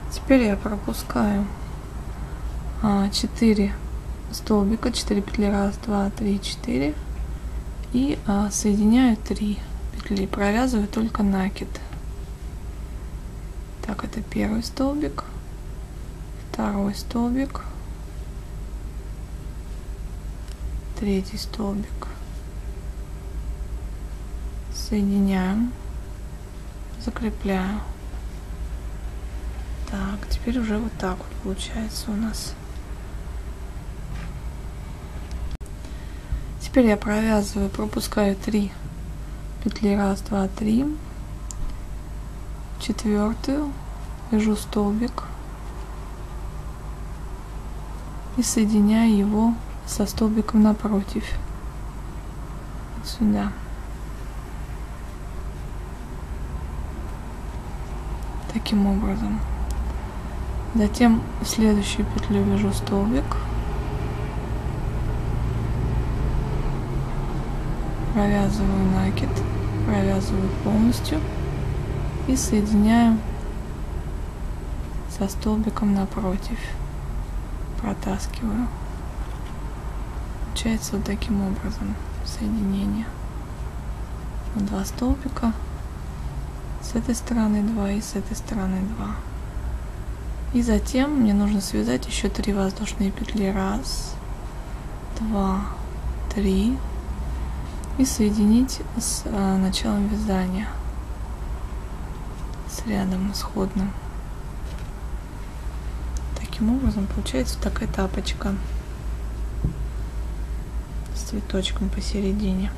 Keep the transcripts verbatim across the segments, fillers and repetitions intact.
Теперь я пропускаю четыре столбика, четыре петли, раз, два, три, четыре, и а, соединяю три петли, провязываю только накид. Так, это первый столбик, второй столбик, третий столбик, соединяем, закрепляю. Так, теперь уже вот так вот получается у нас. Теперь я провязываю, пропускаю три петли, раз, два, три, четвертую, вяжу столбик и соединяю его со столбиком напротив, вот сюда. Таким образом. Затем в следующую петлю вяжу столбик, провязываю накид, провязываю полностью и соединяю со столбиком напротив, протаскиваю. Получается вот таким образом соединение. Вот два столбика, с этой стороны два и с этой стороны два. И затем мне нужно связать еще три воздушные петли, раз, два, три, и соединить с а, началом вязания, с рядом исходным. Таким образом получается вот такая тапочка с цветочком посередине.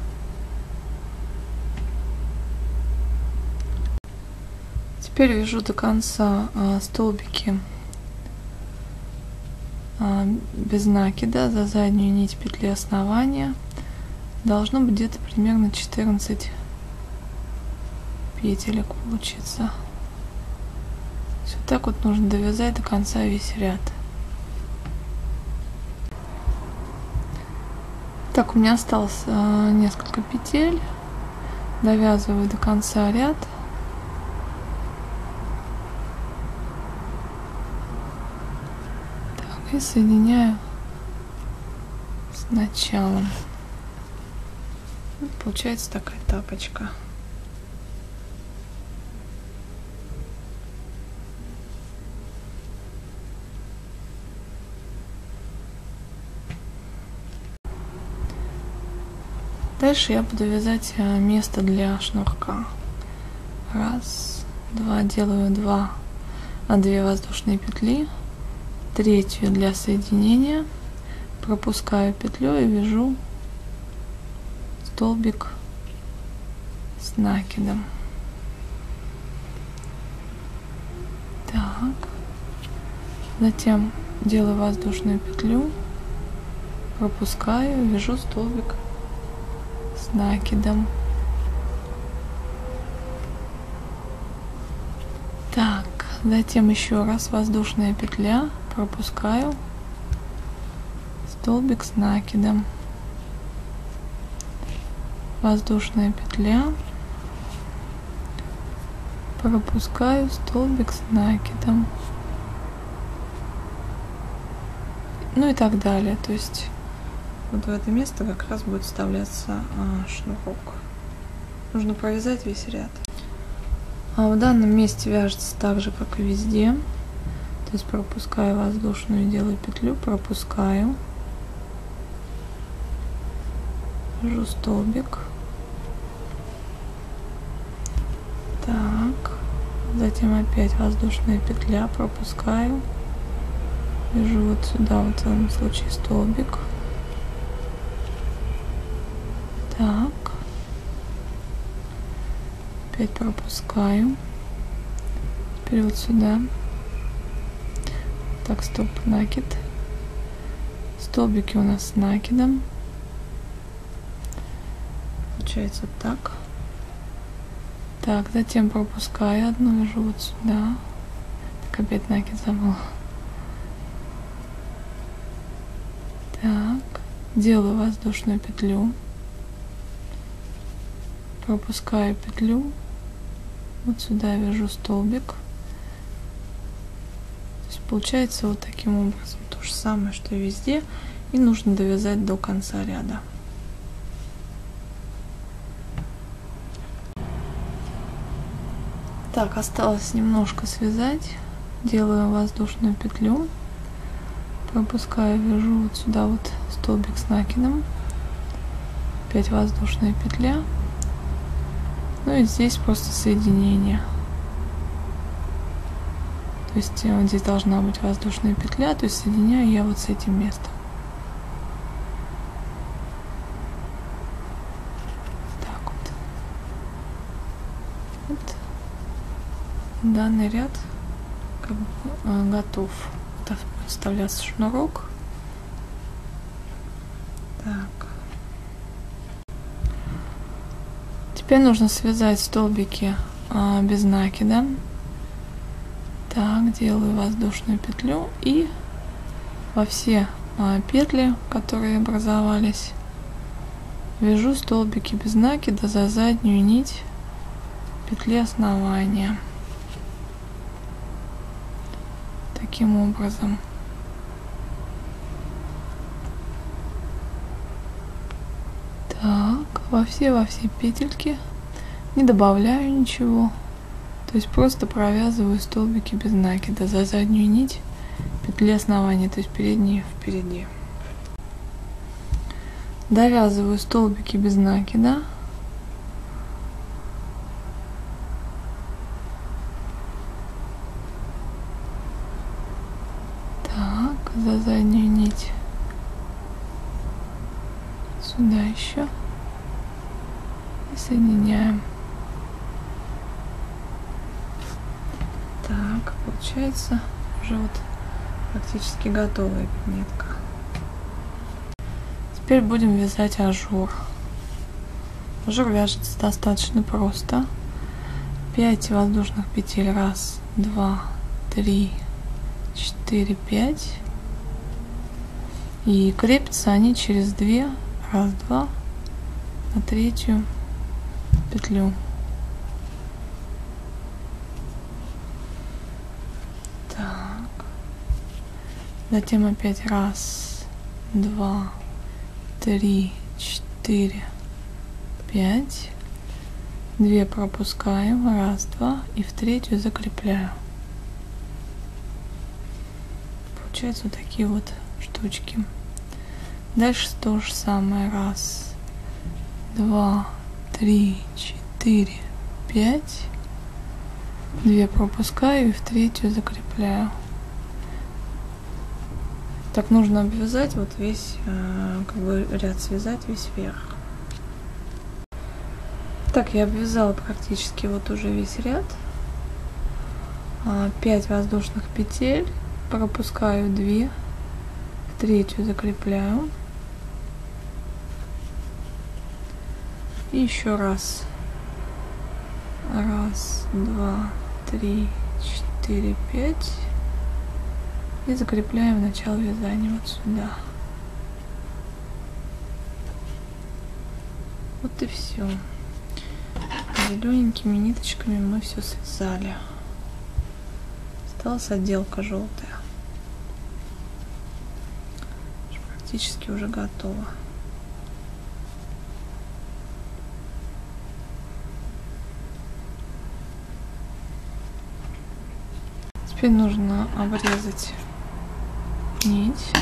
Теперь вяжу до конца а, столбики а, без накида за заднюю нить петли основания. Должно быть где-то примерно четырнадцать петелек получится. Вот так вот нужно довязать до конца весь ряд. Так, у меня осталось а, несколько петель. Довязываю до конца ряд. Так, и соединяю с началом. Вот получается такая тапочка. Дальше я буду вязать место для шнурка. Раз, два, делаю два, а две воздушные петли, третью для соединения, пропускаю петлю и вяжу столбик с накидом. Так, затем делаю воздушную петлю, пропускаю, вяжу столбик с накидом. Так, затем еще раз воздушная петля, пропускаю, столбик с накидом, воздушная петля, пропускаю, столбик с накидом, ну и так далее. То есть вот в это место как раз будет вставляться а, шнурок. Нужно провязать весь ряд. А в данном месте вяжется так же, как и везде. То есть пропускаю воздушную, делаю петлю, пропускаю, вяжу столбик. Так, затем опять воздушная петля, пропускаю, вяжу вот сюда, вот в данном случае столбик. Так, опять пропускаю, теперь вот сюда. Так, стоп, накид. Столбики у нас с накидом. Получается вот так. Так, затем пропускаю одну, вяжу вот сюда. Так, опять накид забыла. Так, делаю воздушную петлю. Пропускаю петлю. Вот сюда вяжу столбик. Получается вот таким образом. То же самое, что и везде. И нужно довязать до конца ряда. Так, осталось немножко связать. Делаю воздушную петлю. Пропускаю, вяжу вот сюда вот столбик с накидом. Опять воздушная петля. Ну и здесь просто соединение. То есть вот здесь должна быть воздушная петля, то есть соединяю я вот с этим местом. Так вот. Вот. Данный ряд как бы э, готов. Вот вставляется шнурок. Так. Теперь нужно связать столбики э, без накида. Так, делаю воздушную петлю и во все а, петли, которые образовались, вяжу столбики без накида за заднюю нить петли основания. Таким образом. Так, во все во все петельки, не добавляю ничего. То есть просто провязываю столбики без накида за заднюю нить петли основания, то есть передние впереди. Довязываю столбики без накида. Так, за заднюю нить. Сюда еще. И соединяем. Так, получается уже вот практически готовая пинетка. Теперь будем вязать ажур. Ажур вяжется достаточно просто. пять воздушных петель. Раз, два, три, четыре, пять. И крепятся они через две. Раз, два. На третью петлю. Затем опять раз, два, три, четыре, пять. Две пропускаем. Раз, два. И в третью закрепляю. Получаются вот такие вот штучки. Дальше то же самое. Раз, два, три, четыре, пять. Две пропускаю и в третью закрепляю. Так нужно обвязать вот весь, как бы ряд связать весь вверх. Так, я обвязала практически вот уже весь ряд. пять воздушных петель, пропускаю две, в третью закрепляю. И еще раз. Раз, два, три, четыре, пять. И закрепляем начало вязания вот сюда. Вот и все. Зелененькими ниточками мы все связали. Осталась отделка желтая. Практически уже готова. Теперь нужно обрезать нить.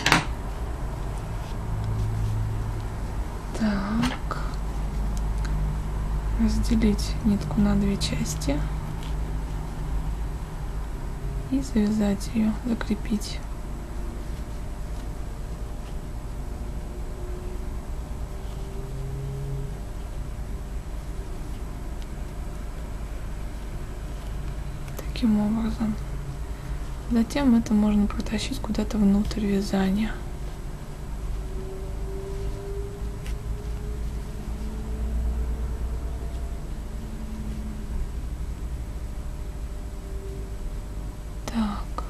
Так. Разделить нитку на две части. И завязать ее, закрепить. Таким образом. Затем это можно протащить куда-то внутрь вязания. Так.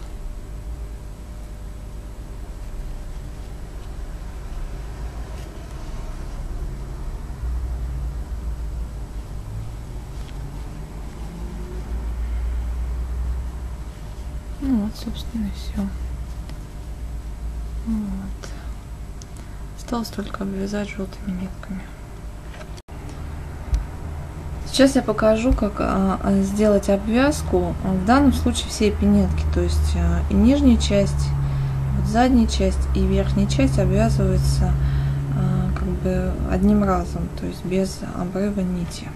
Ну вот, собственно, и все. Вот. Осталось только обвязать желтыми нитками. Сейчас я покажу, как а, сделать обвязку. В данном случае все пинетки, то есть а, и нижняя часть, вот задняя часть и верхняя часть обвязываются а, как бы одним разом, то есть без обрыва нити.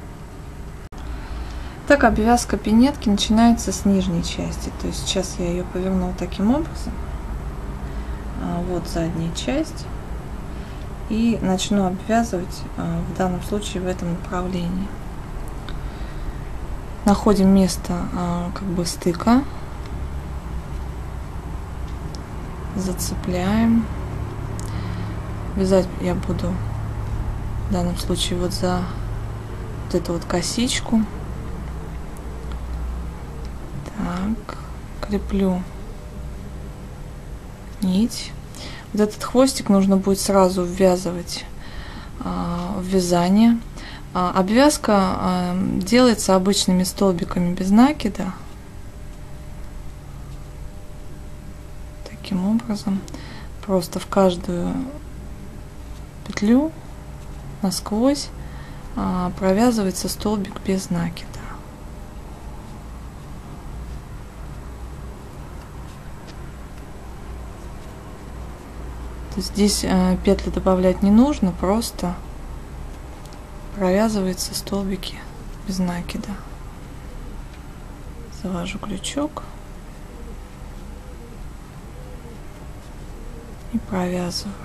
Так, обвязка пинетки начинается с нижней части, то есть сейчас я ее поверну таким образом. А, вот задняя часть. И начну обвязывать а, в данном случае в этом направлении. Находим место а, как бы стыка, зацепляем. Вязать я буду в данном случае вот за вот эту вот косичку. Так, креплю нить. Вот этот хвостик нужно будет сразу ввязывать а, в вязание. А, обвязка а, делается обычными столбиками без накида. Таким образом, просто в каждую петлю насквозь а, провязывается столбик без накида. Здесь э, петли добавлять не нужно, просто провязываются столбики без накида. Завожу крючок и провязываю.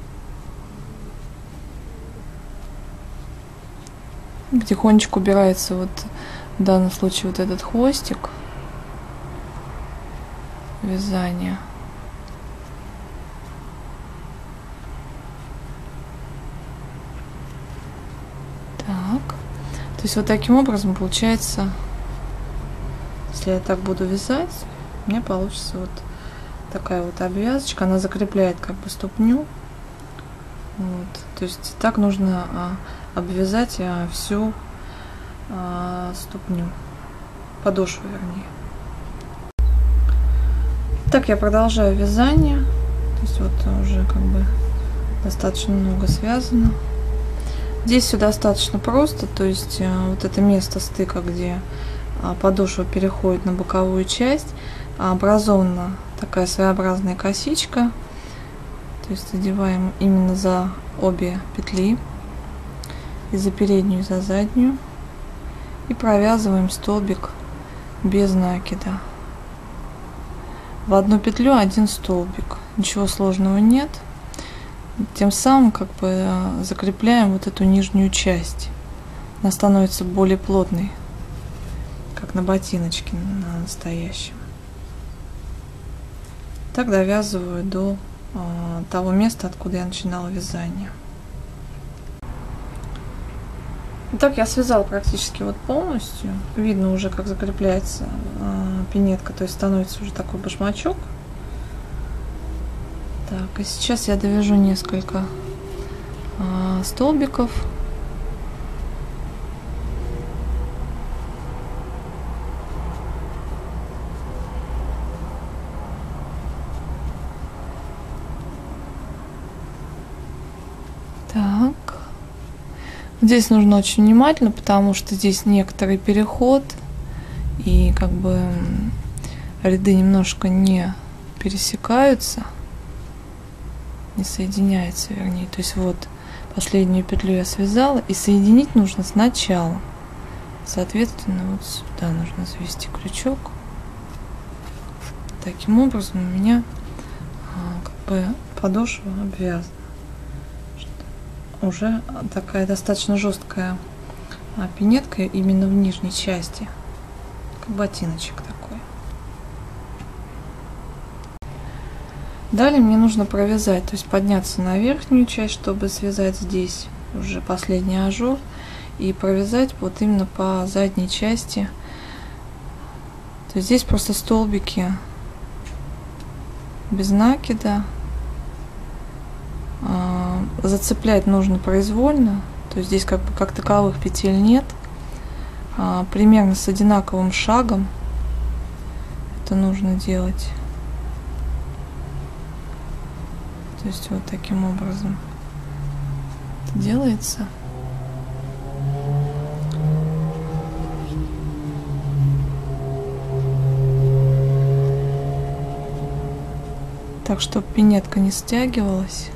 Потихонечку убирается вот в данном случае вот этот хвостик вязания. То есть вот таким образом получается, если я так буду вязать, у меня получится вот такая вот обвязочка, она закрепляет как бы ступню. Вот. То есть так нужно а, обвязать а, всю а, ступню, подошву вернее. Так я продолжаю вязание, то есть вот уже как бы достаточно много связано. Здесь все достаточно просто, то есть вот это место стыка, где подошва переходит на боковую часть, образована такая своеобразная косичка, то есть задеваем именно за обе петли, и за переднюю, и за заднюю, и провязываем столбик без накида. В одну петлю один столбик, ничего сложного нет. Тем самым как бы закрепляем вот эту нижнюю часть. Она становится более плотной, как на ботиночке на настоящем. Так довязываю до э, того места, откуда я начинала вязание. Итак, я связала практически вот полностью. Видно уже, как закрепляется э, пинетка, то есть становится уже такой башмачок. Так, и сейчас я довяжу несколько а, столбиков. Так. Здесь нужно очень внимательно, потому что здесь некоторый переход, и как бы ряды немножко не пересекаются. Не соединяется, вернее. То есть вот последнюю петлю я связала, и соединить нужно сначала. Соответственно, вот сюда нужно завести крючок. Таким образом у меня а, как бы подошва обвязана. Уже такая достаточно жесткая а, пинетка именно в нижней части, как ботиночек такой. Далее мне нужно провязать, то есть подняться на верхнюю часть, чтобы связать здесь уже последний ажур, и провязать вот именно по задней части. То есть здесь просто столбики без накида. Зацеплять нужно произвольно, то есть здесь как бы как таковых петель нет. Примерно с одинаковым шагом это нужно делать. То есть вот таким образом это делается. Так, чтобы пинетка не стягивалась.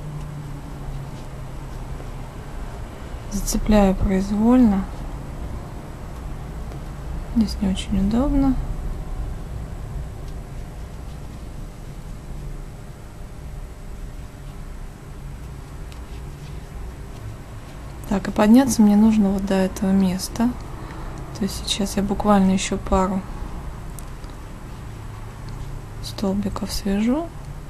Зацепляю произвольно. Здесь не очень удобно. Так, и подняться мне нужно вот до этого места. То есть сейчас я буквально еще пару столбиков свяжу.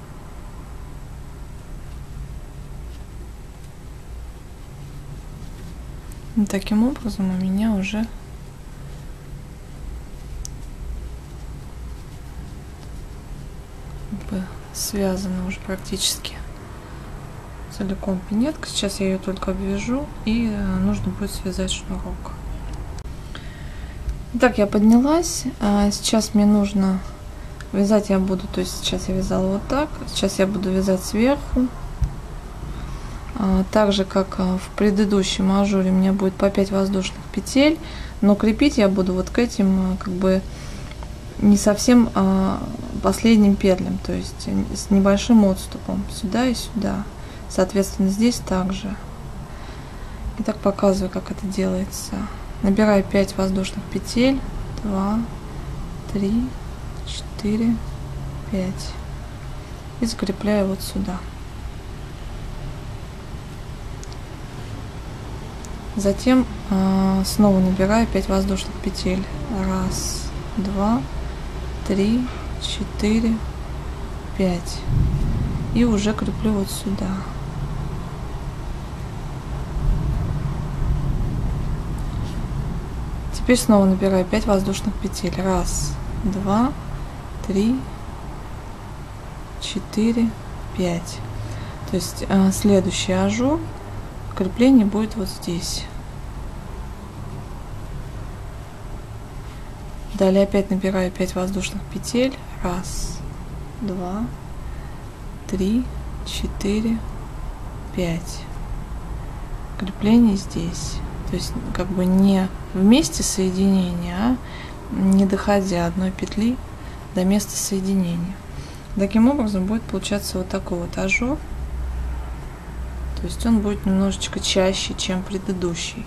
И таким образом у меня уже как бы связана уже практически целиком пинетка. Сейчас я ее только обвяжу, и нужно будет связать шнурок. Итак, я поднялась. Сейчас мне нужно вязать, я буду, то есть сейчас я вязала вот так, сейчас я буду вязать сверху. Так же, как в предыдущем ажуре, у меня будет по пять воздушных петель, но крепить я буду вот к этим, как бы, не совсем последним петлям, то есть с небольшим отступом сюда и сюда. Соответственно, здесь также. Итак, показываю, как это делается. Набираю пять воздушных петель, два, три, четыре, пять, и закрепляю вот сюда. Затем э, снова набираю пять воздушных петель. Раз, два, три, четыре, пять. И уже креплю вот сюда. Теперь снова набираю пять воздушных петель. Раз, два, три, четыре, пять. То есть э, следующий ажур, крепление будет вот здесь. Далее опять набираю пять воздушных петель. Раз, два, три, четыре, пять. Крепление здесь. То есть как бы не в месте соединения, а не доходя одной петли до места соединения. Таким образом будет получаться вот такой вот ажур. То есть он будет немножечко чаще, чем предыдущий.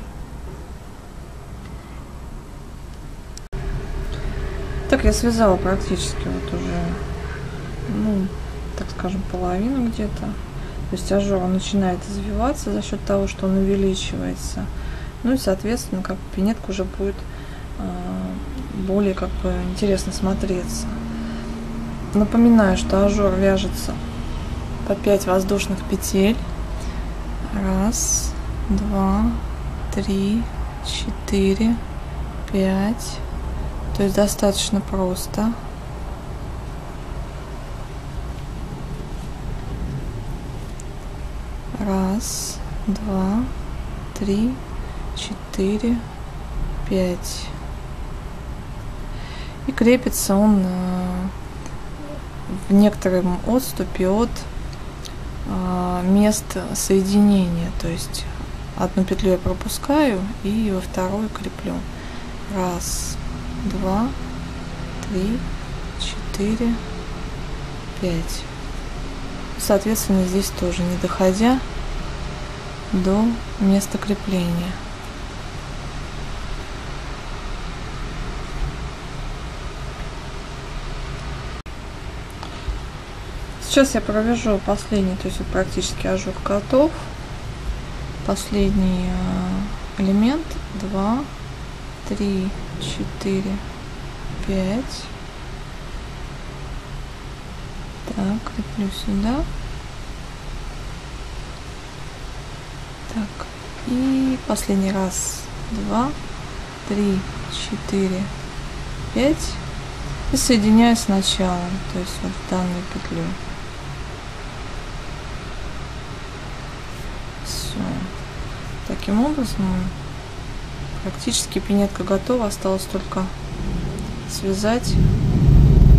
Так, я связала практически вот уже, ну, так скажем, половину где-то. То есть ажур он начинает извиваться за счет того, что он увеличивается. Ну и, соответственно, как пинетка уже будет э, более как бы интересно смотреться. Напоминаю, что ажур вяжется по пять воздушных петель. Раз, два, три, четыре, пять. То есть достаточно просто. Раз, два, три, четыре, пять. И крепится он в некотором отступе от мест соединения. То есть одну петлю я пропускаю и во вторую креплю. Раз, два, три, четыре, пять. Соответственно, здесь тоже не доходя до места крепления. Сейчас я провяжу последний, то есть вот практически ажур готов. Последний элемент. Два, три, четыре, пять. Так, креплю сюда. Так, и последний раз. Два, три, четыре, пять. И соединяю с началом, то есть вот данную петлю. Все. Таким образом практически пинетка готова. Осталось только связать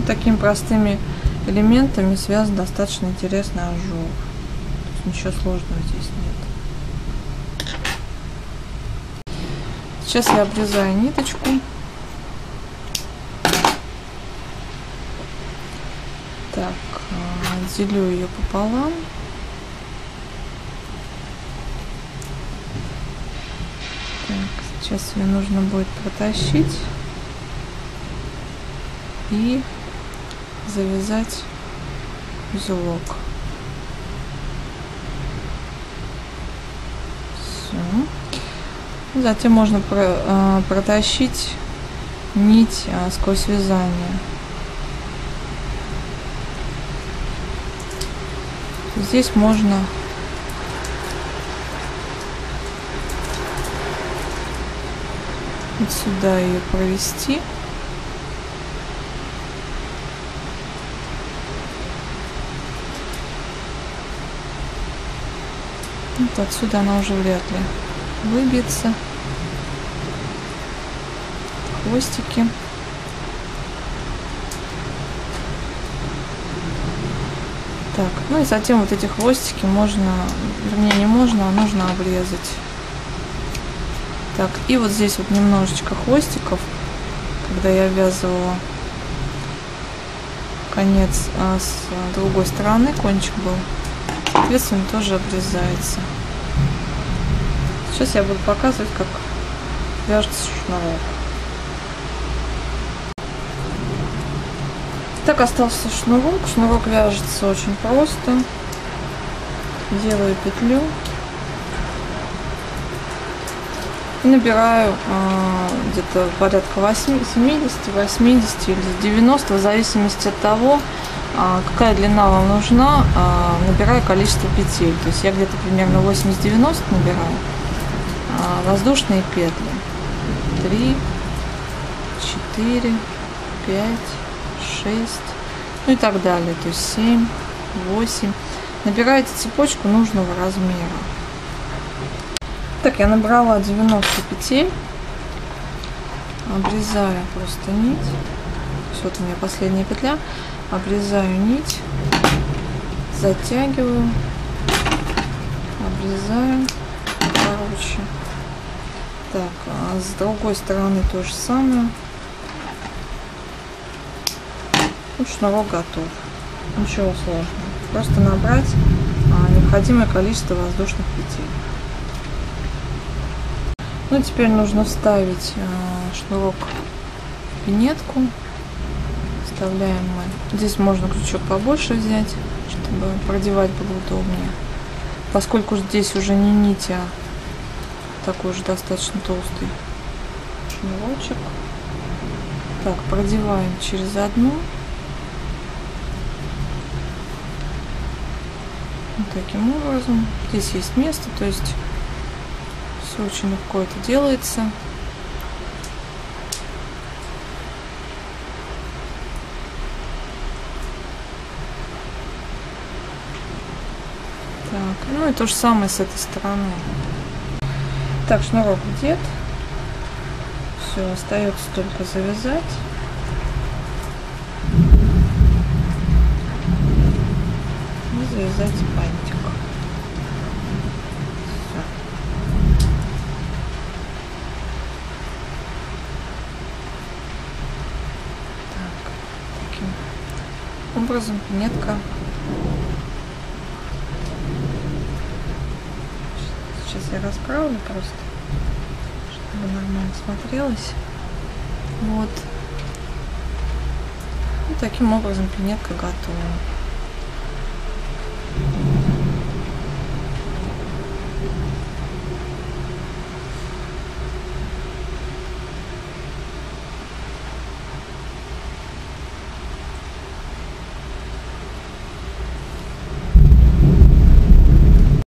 такими простыми элементами связан достаточно интересный ажур. Ничего сложного здесь нет. Сейчас я обрезаю ниточку. Так, делю ее пополам. Так, сейчас ее нужно будет протащить и завязать узелок. Все. Затем можно про, э, протащить нить э, сквозь вязание. Здесь можно вот сюда ее провести. Вот отсюда она уже вряд ли выбьется. Хвостики. Так, ну и затем вот эти хвостики можно, вернее не можно, а нужно обрезать. Так, и вот здесь вот немножечко хвостиков, когда я ввязывала конец а с другой стороны, кончик был, соответственно, тоже обрезается. Сейчас я буду показывать, как вяжется шнурок. Так, остался шнурок. Шнурок вяжется очень просто. Делаю петлю. И набираю э, где-то порядка семидесяти, восьмидесяти или девяноста, в зависимости от того, э, какая длина вам нужна, э, набираю количество петель. То есть я где-то примерно восемьдесят-девяносто набираю. Э, воздушные петли. три, четыре, пять, шесть, ну и так далее, то есть семь, восемь. Набираете цепочку нужного размера. Так, я набрала девяносто петель, обрезаю просто нить. Вот у меня последняя петля, обрезаю нить, затягиваю, обрезаю, короче. Так, а с другой стороны то же самое. Вот шнурок готов. Ничего сложного. Просто набрать а, необходимое количество воздушных петель. Ну, теперь нужно вставить а, шнурок в пинетку. Вставляем мы. Здесь можно крючок побольше взять, чтобы продевать было удобнее. Поскольку здесь уже не нить, а такой же достаточно толстый шнурочек. Так, продеваем через одну. Вот таким образом. Здесь есть место, то есть все очень легко это делается. Так, ну и то же самое с этой стороны. Так, шнурок одет. Все, остается только завязать. И завязать бантик. Все. Так, таким образом пинетка. Сейчас я расправлю просто, чтобы нормально смотрелось. Вот. И таким образом пинетка готова.